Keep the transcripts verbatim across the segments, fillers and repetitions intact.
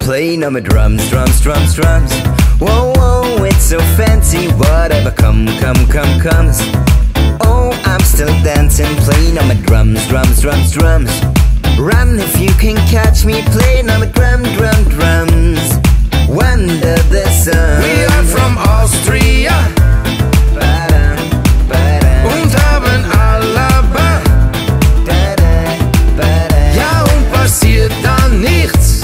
Playing on my drums, drums, drums, drums. Whoa, whoa, it's so fancy. Whatever, come, come, come, comes. Oh, I'm still dancing, playing on my drums, drums, drums, drums. Run if you can catch me, playing on my drum, drum, drums. Under the sun. We are from Austria und haben Alaba. Ja, und passiert dann nichts.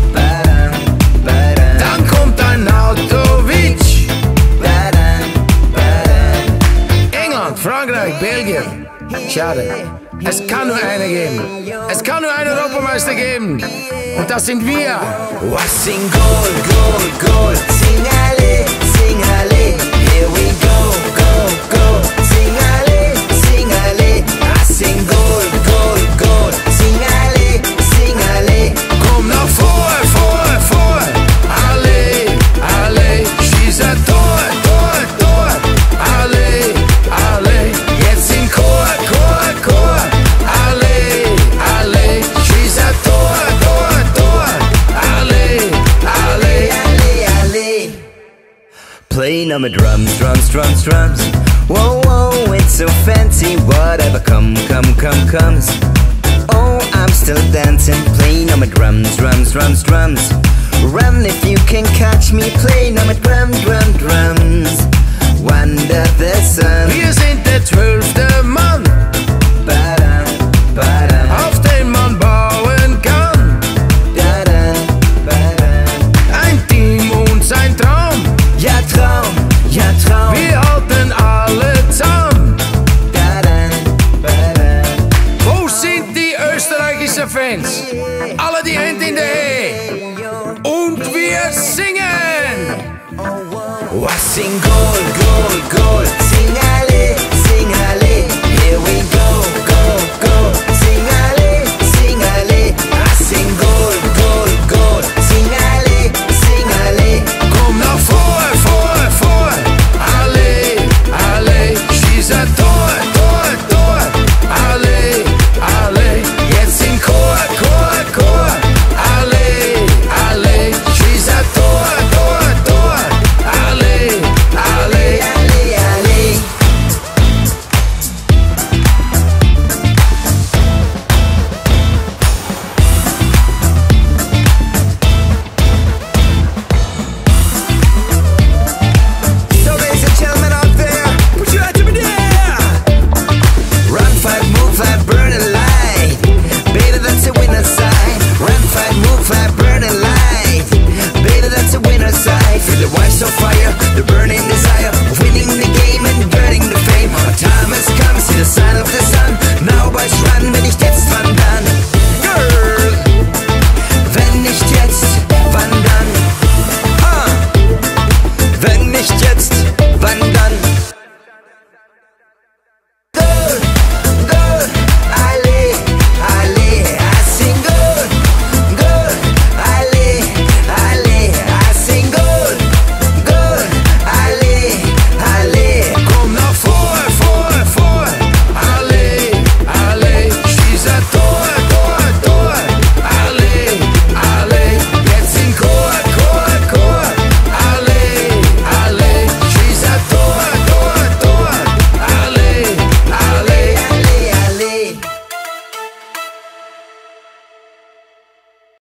Dann kommt ein Autowitsch. England, Frankreich, Belgien. Schade. Es kann nur eine geben. Es kann nur einen Europameister geben. Und das sind wir. Was sing Gold, Gold, Gold. Sing alle, sing alle. Here we go, go, go. Sing alle, sing alle. I sing Gold, Gold, Gold. Sing alle, sing alle. Komm nach vor, vor, vor. Alle, alle. Schieß ein Tor, Tor, Tor. Alle, alle. Jetzt in Chor, Chor, Chor. Alle, alle. Schieß ein Tor, Tor, Tor. Alle, alle. Alle, alle. Playing on my drums, drums, drums, drums. Whoa, whoa, it's so fancy. Whatever, come, come, come, comes. Oh, I'm still dancing, playing on my drums, drums, drums, drums. Run if you can catch me, playing on my drum, drum, drums. Under the sun. Wir sind der zwölfte Mann, Badam, badam, auf den man bauen kann. badam, badam. Ein Team und sein Traum. Ja, Traum, ja, Traum. Wir halten alle zusammen. Badam, badam. Wo sind die österreichischen Fans? Alle die Hände in der Höhe. Und wir singen. Was sing Gold, Gold, Gold. Sing